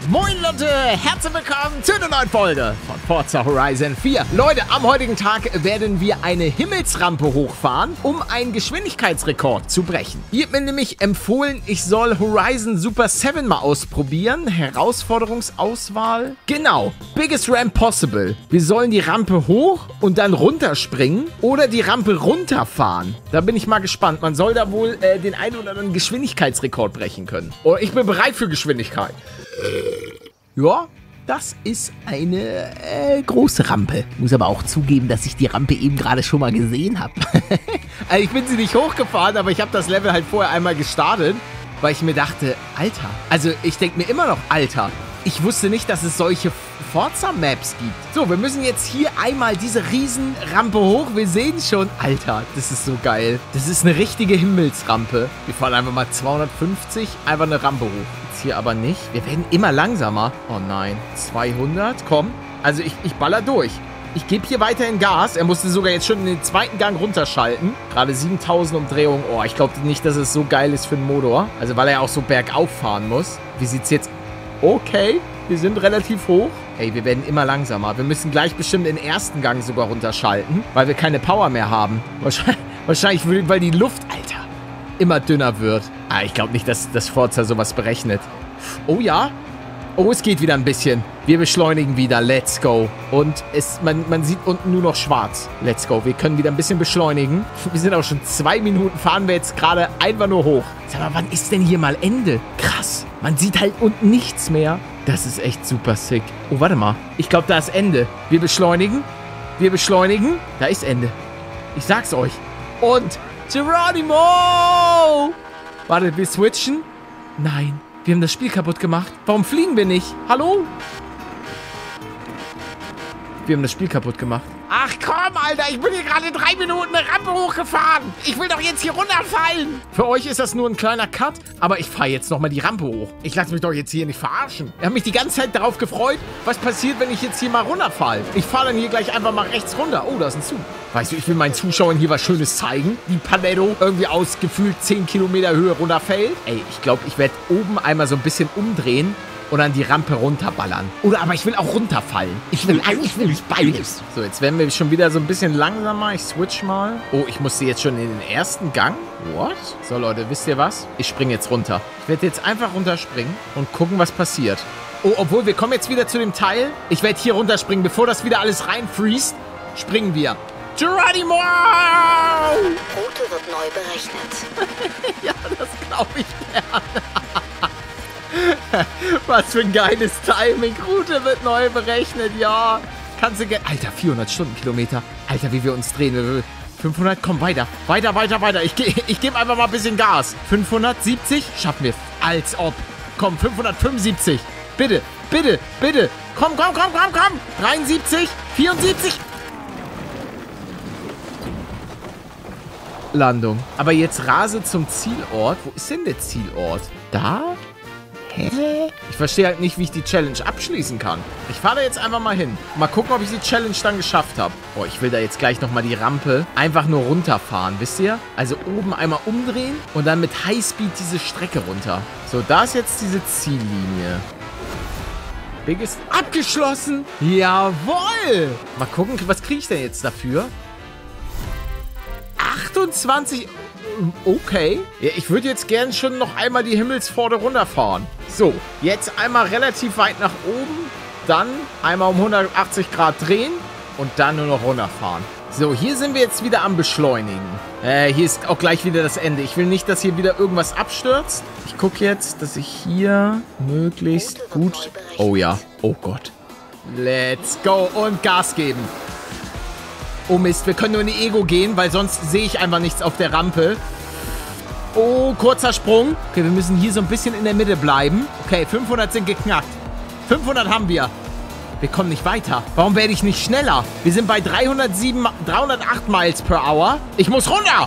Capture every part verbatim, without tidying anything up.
Moin Leute, herzlich willkommen zu einer neuen Folge von Forza Horizon vier. Leute, am heutigen Tag werden wir eine Himmelsrampe hochfahren, um einen Geschwindigkeitsrekord zu brechen. Hier wird mir nämlich empfohlen, ich soll Horizon Super sieben mal ausprobieren. Herausforderungsauswahl. Genau, Biggest Ramp Possible. Wir sollen die Rampe hoch und dann runterspringen oder die Rampe runterfahren. Da bin ich mal gespannt. Man soll da wohl äh, den einen oder anderen Geschwindigkeitsrekord brechen können. Oh, ich bin bereit für Geschwindigkeit. Ja, das ist eine äh, große Rampe. Muss aber auch zugeben, dass ich die Rampe eben gerade schon mal gesehen habe. Also ich bin sie nicht hochgefahren, aber ich habe das Level halt vorher einmal gestartet, weil ich mir dachte, Alter. Also ich denke mir immer noch, Alter. Ich wusste nicht, dass es solche Forza-Maps gibt. So, wir müssen jetzt hier einmal diese Riesenrampe hoch. Wir sehen schon, Alter, das ist so geil. Das ist eine richtige Himmelsrampe. Wir fahren einfach mal zweihundertfünfzig, einfach eine Rampe hoch. Jetzt hier aber nicht. Wir werden immer langsamer. Oh nein, zweihundert, komm. Also ich, ich baller durch. Ich gebe hier weiterhin Gas. Er musste sogar jetzt schon in den zweiten Gang runterschalten. Gerade siebentausend Umdrehungen. Oh, ich glaube nicht, dass es so geil ist für den Motor. Also weil er auch so bergauf fahren muss. Wie sieht es jetzt aus? Okay, wir sind relativ hoch. Ey, wir werden immer langsamer. Wir müssen gleich bestimmt den ersten Gang sogar runterschalten, weil wir keine Power mehr haben. Wahrscheinlich, wahrscheinlich weil die Luft, Alter, immer dünner wird. Ah, ich glaube nicht, dass das Forza sowas berechnet. Oh ja. Oh, es geht wieder ein bisschen. Wir beschleunigen wieder. Let's go. Und es, man, man sieht unten nur noch schwarz. Let's go. Wir können wieder ein bisschen beschleunigen. Wir sind auch schon zwei Minuten, fahren wir jetzt gerade einfach nur hoch. Sag mal, wann ist denn hier mal Ende? Krass. Man sieht halt unten nichts mehr. Das ist echt super sick. Oh, warte mal. Ich glaube, da ist Ende. Wir beschleunigen. Wir beschleunigen. Da ist Ende. Ich sag's euch. Und Geronimo! Warte, wir switchen? Nein. Wir haben das Spiel kaputt gemacht. Warum fliegen wir nicht? Hallo? Wir haben das Spiel kaputt gemacht. Ach komm, Alter, ich bin hier gerade drei Minuten eine Rampe hochgefahren. Ich will doch jetzt hier runterfallen. Für euch ist das nur ein kleiner Cut, aber ich fahre jetzt nochmal die Rampe hoch. Ich lasse mich doch jetzt hier nicht verarschen. Ich habe mich die ganze Zeit darauf gefreut, was passiert, wenn ich jetzt hier mal runterfalle. Ich fahre dann hier gleich einfach mal rechts runter. Oh, da ist ein Zug. Weißt du, ich will meinen Zuschauern hier was Schönes zeigen. Wie Panetto irgendwie aus gefühlt zehn Kilometer Höhe runterfällt. Ey, ich glaube, ich werde oben einmal so ein bisschen umdrehen und dann die Rampe runterballern. Oder aber ich will auch runterfallen. Ich will eigentlich will ich beides. So, jetzt werden wir schon wieder so ein bisschen langsamer. Ich switch mal. Oh, ich musste jetzt schon in den ersten Gang. What? So, Leute, wisst ihr was? Ich springe jetzt runter. Ich werde jetzt einfach runterspringen und gucken, was passiert. Oh, obwohl, wir kommen jetzt wieder zu dem Teil. Ich werde hier runterspringen. Bevor das wieder alles reinfriest, springen wir. Geronimo! Route wird neu berechnet. Ja, das glaube ich gerne. Was für ein geiles Timing. Route wird neu berechnet, ja. Kannst du gerne... Alter, vierhundert Stundenkilometer. Alter, wie wir uns drehen. fünfhundert, komm, weiter. Weiter, weiter, weiter. Ich, ge ich gebe einfach mal ein bisschen Gas. fünfhundertsiebzig, schaffen wir. Als ob. Komm, fünfhundertfünfundsiebzig. Bitte, bitte, bitte. Komm, komm, komm, komm, komm. dreiundsiebzig, vierundsiebzig. Landung. Aber jetzt rase zum Zielort. Wo ist denn der Zielort? Da? Hä? Ich verstehe halt nicht, wie ich die Challenge abschließen kann. Ich fahre da jetzt einfach mal hin. Mal gucken, ob ich die Challenge dann geschafft habe. Oh, ich will da jetzt gleich nochmal die Rampe einfach nur runterfahren, wisst ihr? Also oben einmal umdrehen und dann mit Highspeed diese Strecke runter. So, da ist jetzt diese Ziellinie. Big ist abgeschlossen. Jawohl. Mal gucken, was kriege ich denn jetzt dafür? achtundzwanzig... Okay. Ja, ich würde jetzt gern schon noch einmal die Himmelspforte runterfahren. So, jetzt einmal relativ weit nach oben. Dann einmal um hundertachtzig Grad drehen. Und dann nur noch runterfahren. So, hier sind wir jetzt wieder am Beschleunigen. Äh, hier ist auch gleich wieder das Ende. Ich will nicht, dass hier wieder irgendwas abstürzt. Ich gucke jetzt, dass ich hier möglichst gut... Oh ja. Oh Gott. Let's go. Und Gas geben. Oh Mist, wir können nur in die Ego gehen, weil sonst sehe ich einfach nichts auf der Rampe. Oh, kurzer Sprung. Okay, wir müssen hier so ein bisschen in der Mitte bleiben. Okay, fünfhundert sind geknackt. fünfhundert haben wir. Wir kommen nicht weiter. Warum werde ich nicht schneller? Wir sind bei dreihundertsieben, dreihundertacht Miles per Hour. Ich muss runter.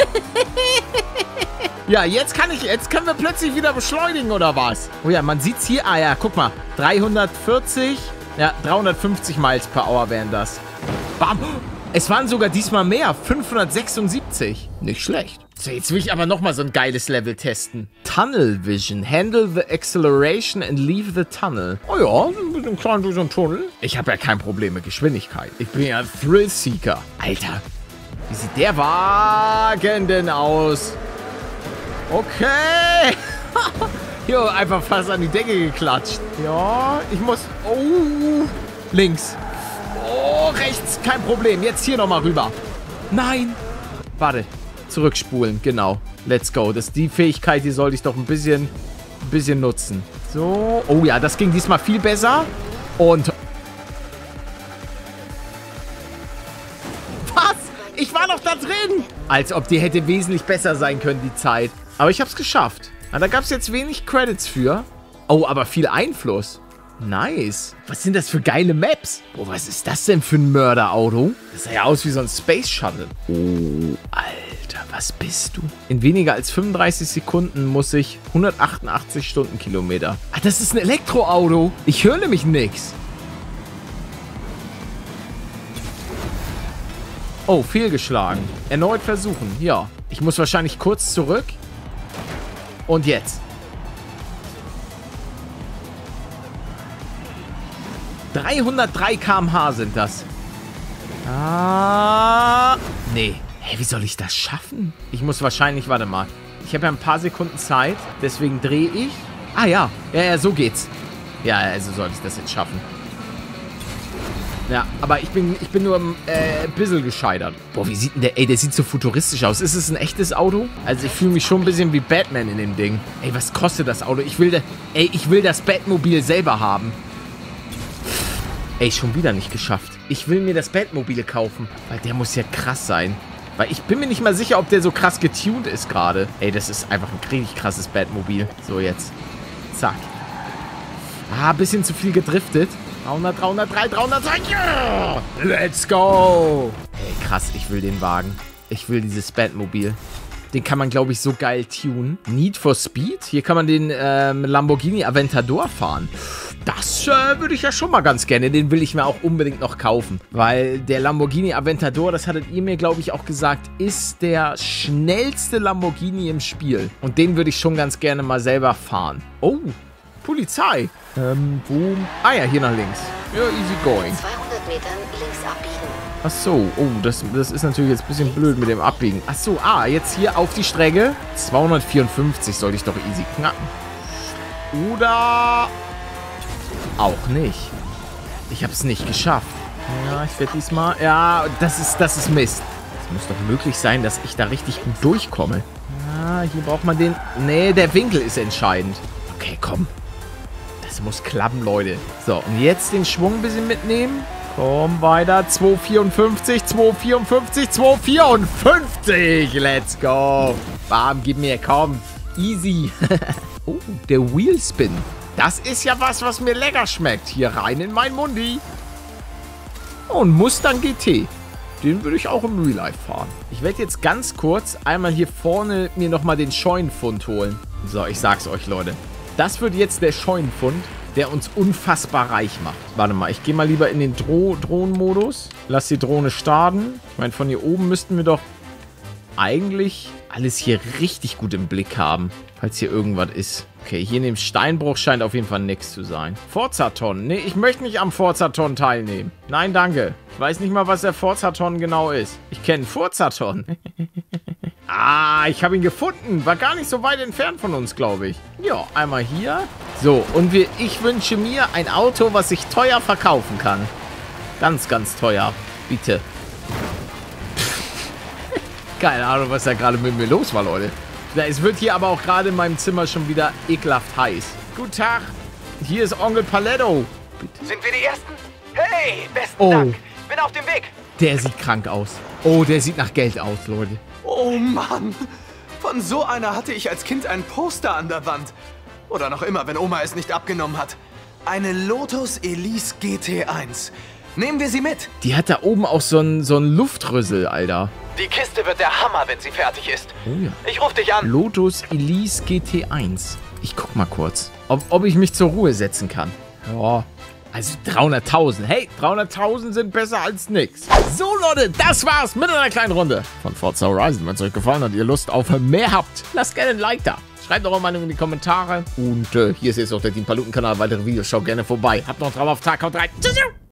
Ja, jetzt kann ich, jetzt können wir plötzlich wieder beschleunigen, oder was? Oh ja, man sieht's hier. Ah ja, guck mal. dreihundertvierzig. Ja, dreihundertfünfzig Miles per Hour wären das. Bam. Es waren sogar diesmal mehr. fünfhundertsechsundsiebzig. Nicht schlecht. So, jetzt will ich aber nochmal so ein geiles Level testen. Tunnel Vision. Handle the acceleration and leave the tunnel. Oh ja, ein bisschen klein durch so einen Tunnel. Ich habe ja kein Problem mit Geschwindigkeit. Ich bin ja ein Thrill-Seeker. Alter, wie sieht der Wagen denn aus? Okay. Hier, einfach fast an die Decke geklatscht. Ja, ich muss... Oh, links. Oh, rechts, kein Problem. Jetzt hier nochmal rüber. Nein. Warte. Zurückspulen, genau. Let's go. Das ist die Fähigkeit, die sollte ich doch ein bisschen, ein bisschen nutzen. So. Oh ja, das ging diesmal viel besser. Und... Was? Ich war noch da drin. Als ob die hätte wesentlich besser sein können, die Zeit. Aber ich hab's geschafft. Na, da gab's jetzt wenig Credits für. Oh, aber viel Einfluss. Nice. Was sind das für geile Maps? Boah, was ist das denn für ein Mörderauto? Das sah ja aus wie so ein Space Shuttle. Oh, Alter, was bist du? In weniger als fünfunddreißig Sekunden muss ich hundertachtundachtzig Stundenkilometer. Ah, das ist ein Elektroauto. Ich höre nämlich nix. Oh, fehlgeschlagen. Erneut versuchen. Ja. Ich muss wahrscheinlich kurz zurück. Und jetzt. dreihundertdrei Kilometer pro Stunde sind das. Ah. Nee. Hä, wie soll ich das schaffen? Ich muss wahrscheinlich, warte mal. Ich habe ja ein paar Sekunden Zeit. Deswegen drehe ich. Ah ja. Ja, ja, so geht's. Ja, also soll ich das jetzt schaffen. Ja, aber ich bin, ich bin nur äh, ein bisschen gescheitert. Boah, wie sieht denn der... Ey, der sieht so futuristisch aus. Ist es ein echtes Auto? Also ich fühle mich schon ein bisschen wie Batman in dem Ding. Ey, was kostet das Auto? Ich will, da, ey, ich will das Batmobil selber haben. Ey, schon wieder nicht geschafft. Ich will mir das Batmobile kaufen. Weil der muss ja krass sein. Weil ich bin mir nicht mal sicher, ob der so krass getuned ist gerade. Ey, das ist einfach ein richtig krasses Batmobil. So, jetzt. Zack. Ah, bisschen zu viel gedriftet. dreihundert, dreihundertdrei, dreihundertdrei. Yeah! Let's go. Ey, krass. Ich will den Wagen. Ich will dieses Batmobil. Den kann man, glaube ich, so geil tunen. Need for Speed? Hier kann man den ähm, Lamborghini Aventador fahren. Das äh, würde ich ja schon mal ganz gerne. Den will ich mir auch unbedingt noch kaufen. Weil der Lamborghini Aventador, das hattet ihr mir, glaube ich, auch gesagt, ist der schnellste Lamborghini im Spiel. Und den würde ich schon ganz gerne mal selber fahren. Oh, Polizei. Ähm, wo? Ah ja, hier nach links. Ja, easy going. zweihundert Metern links abbiegen. Ach so, oh, das, das ist natürlich jetzt ein bisschen blöd mit dem Abbiegen. Ach so, ah, jetzt hier auf die Strecke. zweihundertvierundfünfzig sollte ich doch easy knacken. Oder auch nicht. Ich habe es nicht geschafft. Ja, ich werde diesmal... Ja, das ist, das ist Mist. Es muss doch möglich sein, dass ich da richtig gut durchkomme. Ja, hier braucht man den... Nee, der Winkel ist entscheidend. Okay, komm. Das muss klappen, Leute. So, und jetzt den Schwung ein bisschen mitnehmen. Komm, weiter. zweihundertvierundfünfzig, zweihundertvierundfünfzig, zweihundertvierundfünfzig. Let's go. Bam, gib mir, komm. Easy. Oh, der Wheelspin. Das ist ja was, was mir lecker schmeckt. Hier rein in mein Mundi. Und Mustang G T. Den würde ich auch im Real Life fahren. Ich werde jetzt ganz kurz einmal hier vorne mir nochmal den Scheunenfund holen. So, ich sag's euch, Leute. Das wird jetzt der Scheunenfund, der uns unfassbar reich macht. Warte mal, ich gehe mal lieber in den Dro- Drohnenmodus. Lass die Drohne starten. Ich meine, von hier oben müssten wir doch eigentlich alles hier richtig gut im Blick haben, falls hier irgendwas ist. Okay, hier neben Steinbruch scheint auf jeden Fall nichts zu sein. Forzaton. Nee, ich möchte nicht am Forzaton teilnehmen. Nein, danke. Ich weiß nicht mal, was der Forzaton genau ist. Ich kenne Forzaton. Ah, ich habe ihn gefunden. War gar nicht so weit entfernt von uns, glaube ich. Ja, einmal hier. So, und wir, ich wünsche mir ein Auto, was ich teuer verkaufen kann. Ganz, ganz teuer. Bitte. Keine Ahnung, was da gerade mit mir los war, Leute. Es wird hier aber auch gerade in meinem Zimmer schon wieder ekelhaft heiß. Guten Tag. Hier ist Onkel Paletto. Bitte. Sind wir die Ersten? Hey, besten Oh. Dank. Bin auf dem Weg. Der sieht krank aus. Oh, der sieht nach Geld aus, Leute. Oh Mann. Von so einer hatte ich als Kind ein Poster an der Wand. Oder noch immer, wenn Oma es nicht abgenommen hat. Eine Lotus Elise G T eins. Nehmen wir sie mit. Die hat da oben auch so einen so einen Luftrüssel, Alter. Die Kiste wird der Hammer, wenn sie fertig ist. Oh ja. Ich ruf dich an. Lotus Elise G T eins. Ich guck mal kurz, ob, ob ich mich zur Ruhe setzen kann. Ja, Also dreihunderttausend. Hey, dreihunderttausend sind besser als nix. So, Leute, das war's mit einer kleinen Runde von Forza Horizon. Wenn es euch gefallen hat und ihr Lust auf mehr habt, lasst gerne ein Like da. Schreibt eure Meinung in die Kommentare. Und äh, hier ist jetzt auch der Team Paluten-Kanal. Weitere Videos, schaut gerne vorbei. Habt noch einen traumhaften Tag. Haut rein. Tschüss.